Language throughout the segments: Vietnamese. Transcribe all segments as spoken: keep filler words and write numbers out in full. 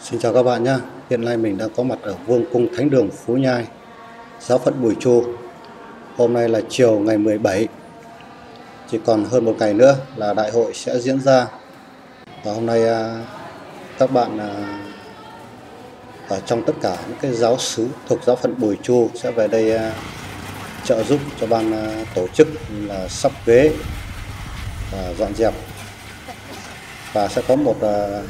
Xin chào các bạn nhé. Hiện nay mình đang có mặt ở Vương cung Thánh đường Phú Nhai, giáo phận Bùi Chu. Hôm nay là chiều ngày mười bảy, chỉ còn hơn một ngày nữa là đại hội sẽ diễn ra. Và hôm nay các bạn ở trong tất cả những cái giáo xứ thuộc giáo phận Bùi Chu sẽ về đây trợ giúp cho ban tổ chức là sắp ghế và dọn dẹp, và sẽ có một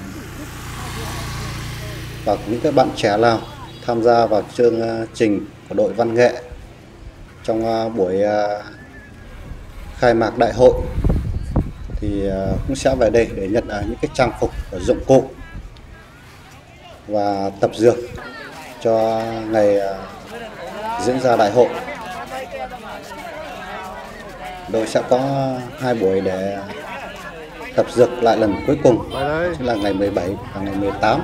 và những cái bạn trẻ nào tham gia vào chương trình của đội văn nghệ trong buổi khai mạc đại hội thì cũng sẽ về đây để nhận những cái trang phục và dụng cụ và tập dượt cho ngày diễn ra đại hội. Đội sẽ có hai buổi để tập dượt lại lần cuối cùng, chính là ngày mười bảy và ngày mười tám.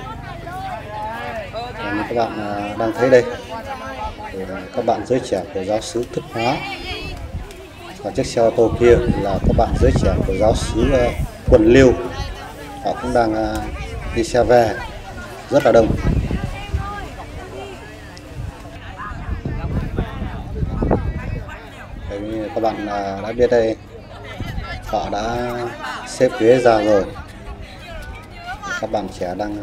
Và như các bạn đang thấy đây thì các bạn giới trẻ của giáo xứ Thức Hóa, và chiếc xe ô tô kia là các bạn giới trẻ của giáo xứ Quần Liêu, họ cũng đang đi xe về rất là đông. Đấy, như các bạn đã biết đây, họ đã xếp ghế ra rồi. Các bạn trẻ đang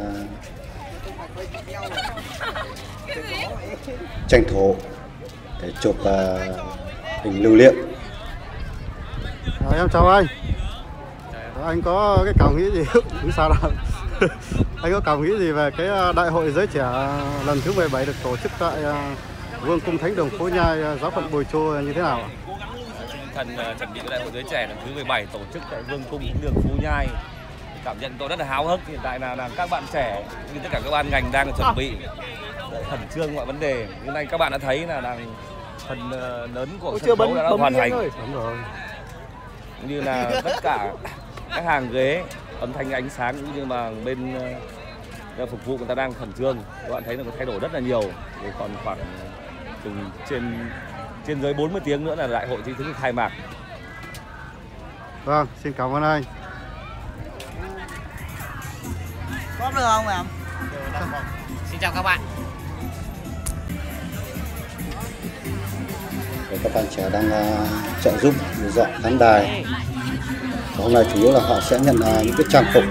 tranh thủ để chụp hình lưu niệm. Rồi, em chào anh. Anh có cái cảm nghĩ gì? Không sao đâu. Anh có cảm nghĩ gì về cái đại hội giới trẻ lần thứ mười bảy được tổ chức tại Vương cung Thánh đường Phú Nhai, giáo phận Bùi Chu như thế nào? Thần chuẩn bị đại hội giới trẻ lần thứ mười bảy tổ chức tại Vương cung Thánh đường Phú Nhai, cảm nhận tôi rất là háo hức. Hiện tại là, là các bạn trẻ như tất cả các ban ngành đang chuẩn bị khẩn trương mọi vấn đề. Như này các bạn đã thấy là đang phần lớn của sân khấu đã, đã hoàn thành. Cũng như là tất cả các hàng ghế, âm thanh ánh sáng cũng như mà bên uh, phục vụ người ta đang khẩn trương. Các bạn thấy là có thay đổi rất là nhiều. Thì còn khoảng từng trên trên dưới bốn mươi tiếng nữa là đại hội chính thức khai mạc. Vâng, xin cảm ơn anh. Có được không em? Xin chào các bạn. Các bạn trẻ đang uh, trợ giúp dọn khán đài. Và hôm nay chủ yếu là họ sẽ nhận uh, những cái trang phục,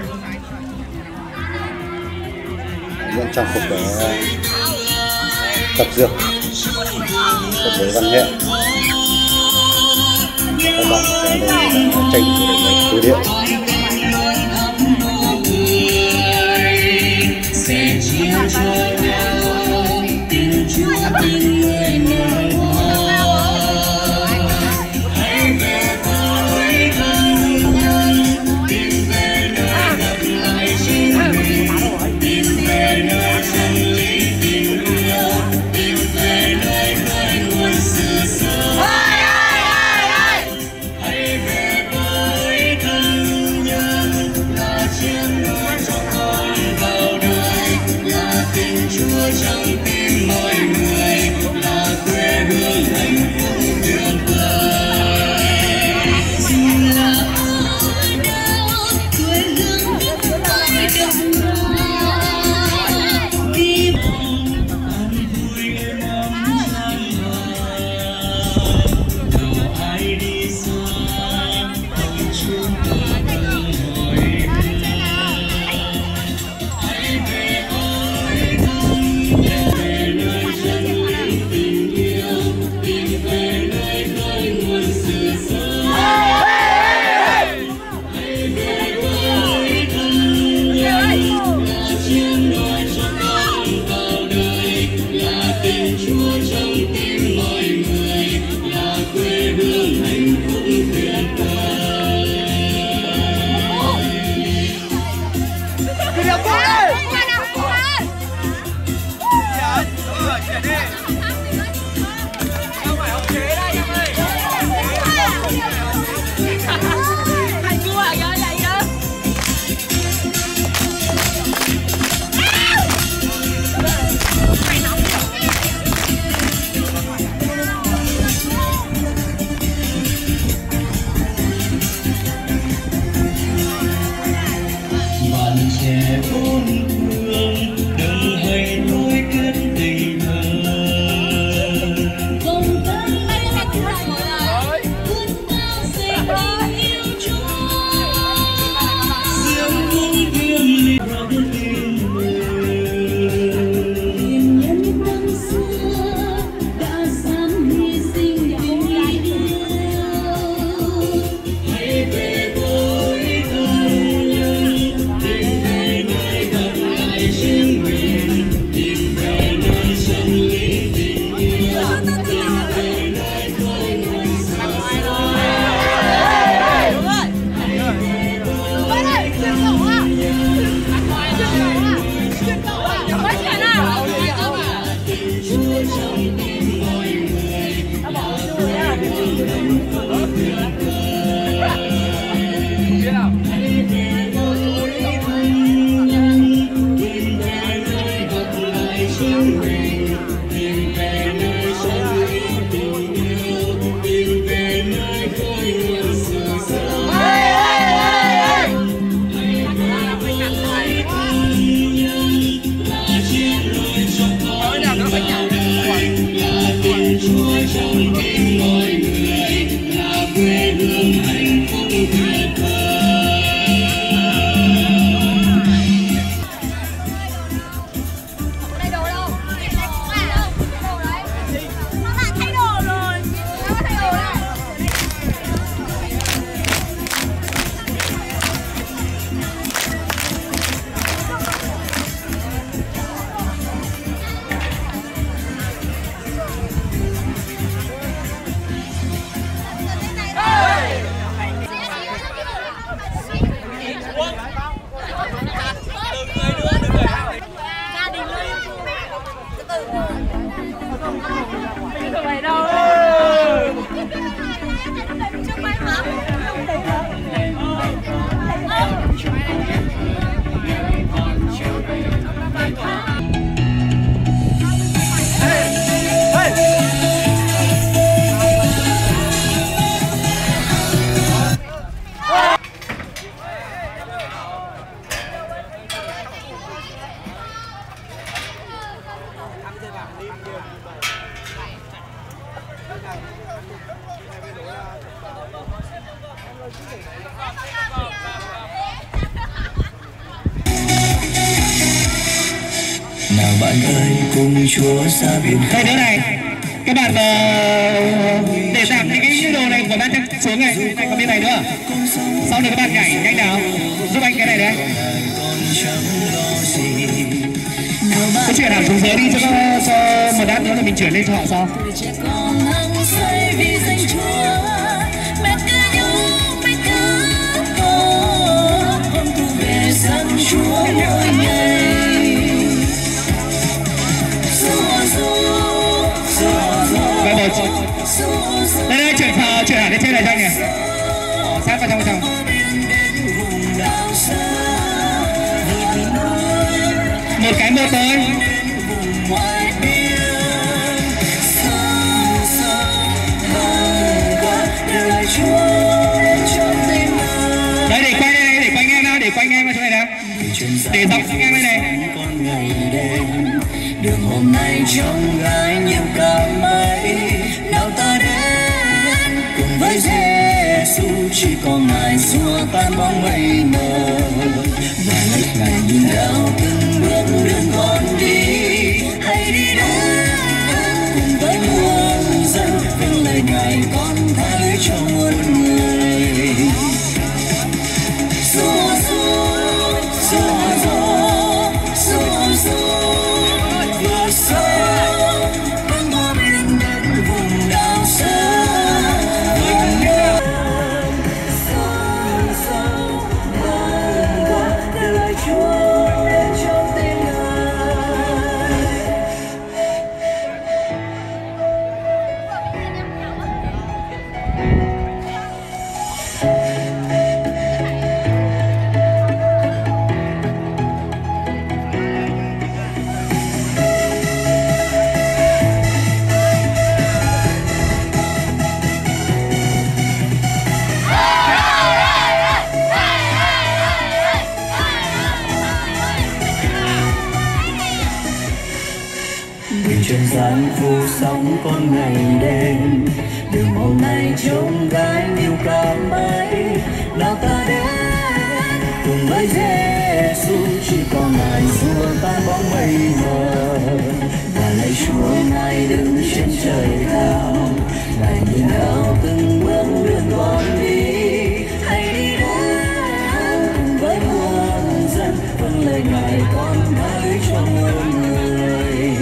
nhận trang phục để uh, tập dượt của buổi văn nghệ. Và các bạn trẻ đây đang tranh thủ để tư điệu. bạn ơi cùng Chúa ra biển. Đây nữa này, các bạn uh, để giảm những cái đồ này của bạn chắc xuống này, này còn bên này nữa. Sau này các bạn nhảy nhanh nào, giúp anh cái này đấy. Cái chuyện nào xuống dưới đi cho cho một đát nữa là mình chuyển lên cho họ sau. Và một đây đây chuyển phờ chuyển hẳn lên trên này cho anh nhỉ, sát vào trong trong. Một cái một tới. Đấy để quay đây này, để quay ngang nào, để quay ngang vào chỗ này nào, để dọc ngang đây này. Đường hôm nay trong gai nhiều cả mây, nào ta đến cùng với Giêsu, chỉ có Ngài xua tan bóng mây mờ và lấy Ngài nhìn đạo từng bước đường con đi. Hãy đi đến cùng với muôn dân, vâng lời Ngài con tha lối cho muôn người. Giô giô giô giô giô giô vừa sâu băng qua biển đến vùng đảo xa. Sâu sâu băng qua để lời Chúa đến trong tim Ngài. Vì trần gian phù sóng con ngày đêm, đường hôm nay trông gai nhiều cả mây, nào ta đến cùng với Giêsu, chỉ có Ngài xua tan bóng mây mờ và lạy Chúa Ngài đứng trên trời cao. Ngài nhìn đạo từng bước đường con đi. Hãy đi đến cùng với muôn dân, vâng lời Ngài con tha lối cho muôn người.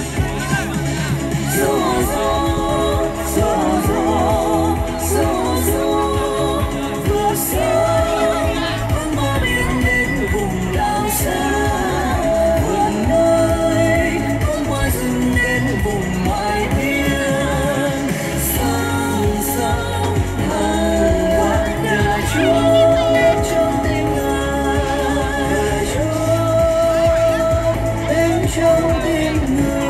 Giô giô giô giô giô giô vừa sâu băng qua biển đến vùng đảo xa, vườn nơi băng qua rừng đến vùng ngoại biên. Sâu sâu băng qua để lại Chúa đến trong tim Ngài, để lại Chúa đến trong tim Ngài.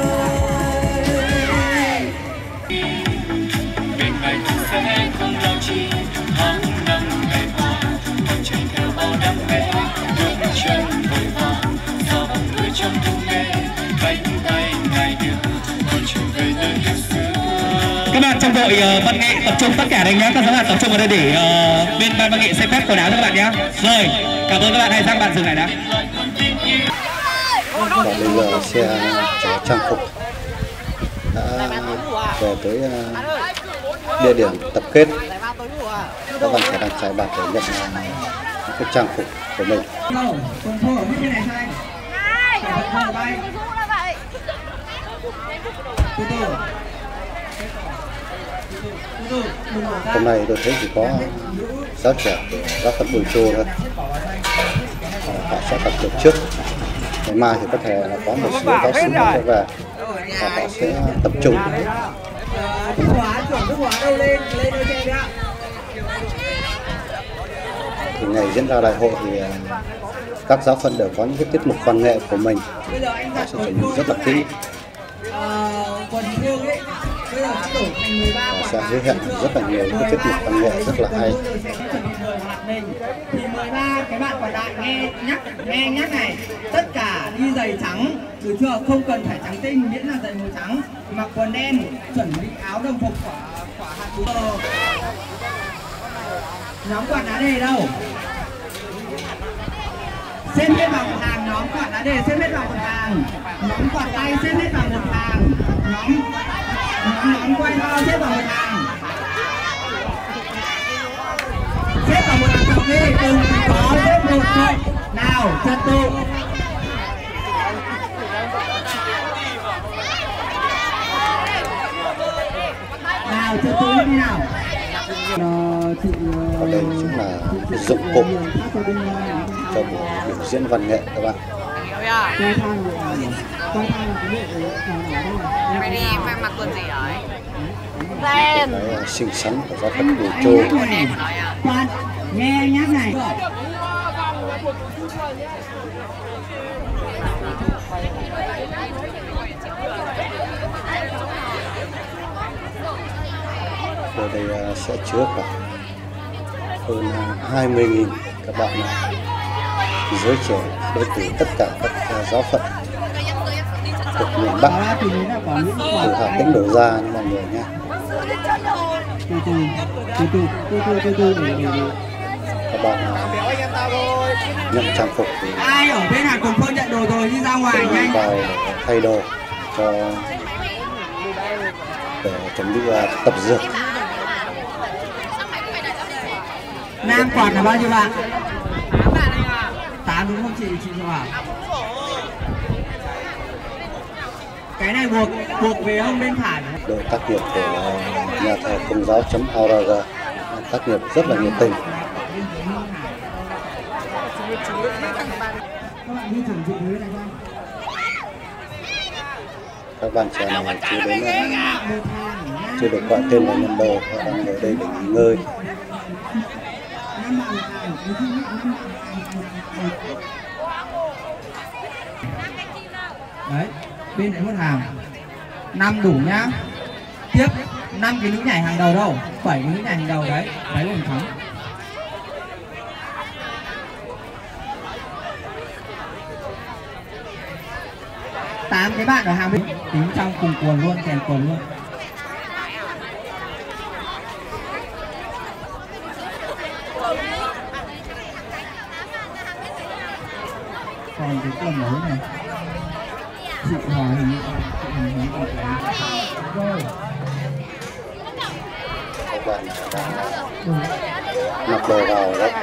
Sẽ không lo chi tháng năm ngày qua, hành trình theo bao đam mê, bước chân vội vã, dòng người trong thu mê, cánh tay Ngài đưa, con trở về nơi yêu xưa. Các bạn trong đội uh, văn nghệ tập trung tất cả đây nhá, các bạn tập trung vào đây để uh, bên ban văn nghệ xem phép quần áo cho các bạn nhá. Rồi, cảm ơn các bạn. Hãy sang bạn dừng lại đã. Và bây giờ xe chở trang phục đã về tới uh, địa điểm tập kết. Các bạn trẻ đang trải bạt để nhận uh, cái trang phục của mình. Hôm nay tôi thấy chỉ có giáo trẻ của giáo phận Bùi Chu thôi. Họ sẽ tập được trước. Ngày mai thì có thể là có một số giáo sư sẽ về và họ sẽ tập trung. Thì ngày diễn ra đại hội thì các giáo phận đều có những cái tiết mục văn nghệ của mình. Họ sẽ chuẩn bị rất là kỹ. Họ sẽ hứa hẹn rất là nhiều cái tiết mục văn nghệ rất là hay. Thì mười ba cái bạn còn lại nghe nhắc nghe nhắc này, tất cả đi giày trắng, được chưa? Không cần phải trắng tinh, miễn là giày màu trắng, mặc quần đen, chuẩn bị áo đồng phục quả quả hạt búa. Nhóm quạt đá đề đâu? Xem cái vòng hàng nhóm quạt lá đề xếp hết vào một hàng, nhóm quạt tay xếp hết vào một hàng, nhóm nhóm nhóm quay to xếp vào một hàng, xếp vào một hàng cặp đi, từng có xếp một một. Nào trật tự. Nào trật tự như thế nào? Ở đây chính là cái dụng cụ cho buổi biểu diễn văn nghệ các bạn. Mày đi em mặc quần gì đấy? Cái xinh xắn của giáo phận Bùi Chu. Quan nghe nhắc này. Ở đây sẽ chứa khoảng hơn hai mươi nghìn các bạn giới trẻ đến từ tất cả các giáo phận thuộc miền Bắc, từ Hà Tĩnh đổ ra mọi người nhé. Các bạn nhận trang phục thì ai ở bên Hà Cùng Phương nhận đồ rồi đi ra ngoài nhanh vào để thay đồ cho để chuẩn bị tập dượt. Nam quạt là bao nhiêu bạn? tám đúng không chị? Chị cho bảo. Cái này buộc buộc về hông bên phải. Đội tác nghiệp của nhà thờ Công giáo.org tác nghiệp rất là nhiệt tình. Các bạn trẻ này chưa đến chưa được gọi tên vào nhận đồ, họ đang ở đây để nghỉ ngơi. Đấy, bên đấy một hàng năm đủ nhá. Tiếp năm cái nữ nhảy hàng đầu đâu, bảy cái nữ nhảy hàng đầu đấy, đấy là thắng. Tám cái bạn ở hàng bên tính trong cùng quần luôn, kèm quần luôn. Còn cái quần mới này chị Hòa hình như chị hình như ở cái rồi Các bạn đang mặc đồ vào đấy.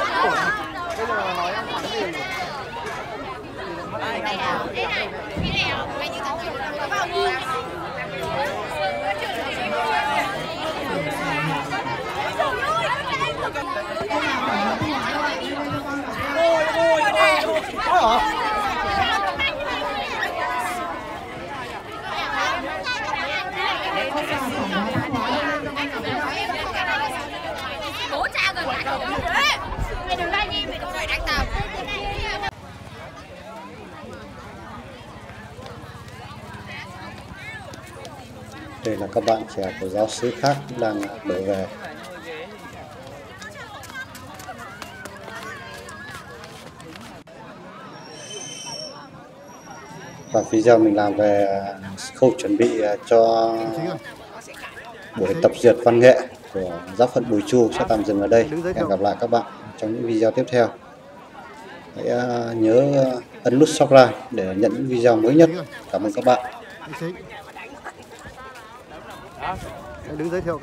Bố cha gần lại rồi. Mày đừng lai nhi, mày đừng phải đánh tao. Đây là các bạn trẻ của giáo xứ khác cũng đang đổ về. Và video mình làm về khâu chuẩn bị cho buổi tập dượt văn nghệ của giáo phận Bùi Chu sẽ tạm dừng ở đây. Hẹn gặp lại các bạn trong những video tiếp theo. Hãy nhớ ấn nút subscribe để nhận những video mới nhất. Cảm ơn các bạn. Đứng giới thiệu.